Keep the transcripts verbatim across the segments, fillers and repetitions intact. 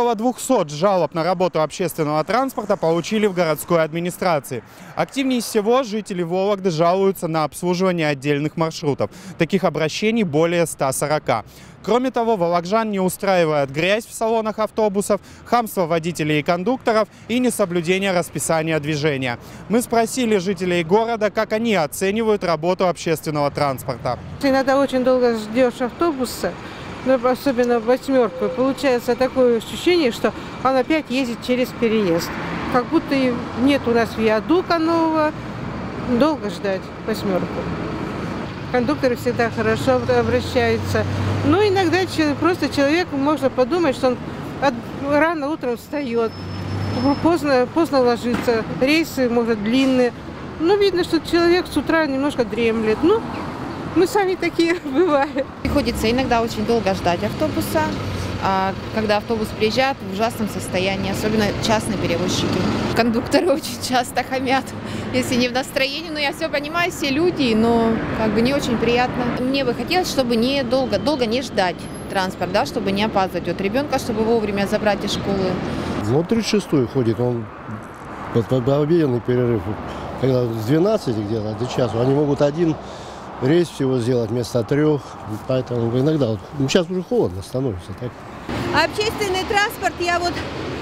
Около двухсот жалоб на работу общественного транспорта получили в городской администрации. Активнее всего жители Вологды жалуются на обслуживание отдельных маршрутов. Таких обращений более ста сорока. Кроме того, волокжан не устраивает грязь в салонах автобусов, хамство водителей и кондукторов и несоблюдение расписания движения. Мы спросили жителей города, как они оценивают работу общественного транспорта. Иногда очень долго ждешь автобуса, особенно восьмерку. Получается такое ощущение, что он опять ездит через переезд. Как будто нет у нас виадука нового. Долго ждать восьмерку. Кондукторы всегда хорошо обращаются. Но иногда просто человек, можно подумать, что он рано утром встает, поздно, поздно ложится, рейсы, может, длинные. Ну, видно, что человек с утра немножко дремлет. Ну, мы сами такие бывают. Приходится иногда очень долго ждать автобуса. А когда автобус приезжает в ужасном состоянии, особенно частные перевозчики. Кондукторы очень часто хамят, если не в настроении. Но я все понимаю, все люди, но как бы не очень приятно. Мне бы хотелось, чтобы не долго, долго не ждать транспорт, да, чтобы не опаздывать от ребенка, чтобы вовремя забрать из школы. Ну, тридцать шестой ходит, он под обеденный перерыв, когда с двенадцати где-то до часу, они могут один рейс всего сделать вместо трех, поэтому иногда, вот, ну, сейчас уже холодно становится. Так. Общественный транспорт я вот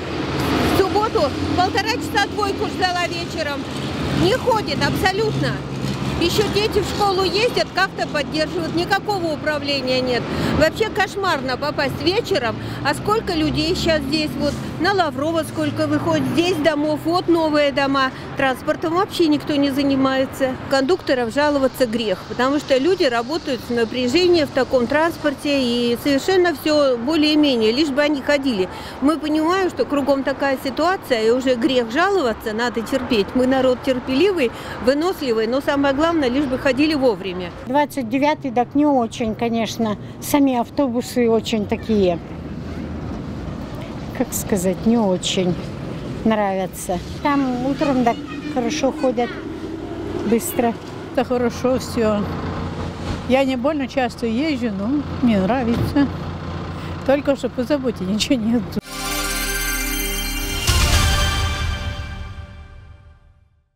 в субботу полтора часа двойку ждала вечером. Не ходит абсолютно. Еще дети в школу ездят, как-то поддерживают, никакого управления нет. Вообще кошмарно попасть вечером, а сколько людей сейчас здесь, вот на Лаврова сколько выходит, здесь домов, вот новые дома. Транспортом вообще никто не занимается. Кондукторов жаловаться грех, потому что люди работают с напряжением в таком транспорте и совершенно все более-менее, лишь бы они ходили. Мы понимаем, что кругом такая ситуация, и уже грех жаловаться, надо терпеть. Мы народ терпеливый, выносливый, но самое главное, Главное, лишь бы ходили вовремя. двадцать девятый, так не очень, конечно. Сами автобусы очень такие, как сказать, не очень нравятся. Там утром так хорошо ходят, быстро. Это хорошо все. Я не больно часто езжу, но мне нравится. Только что по заботе ничего нет.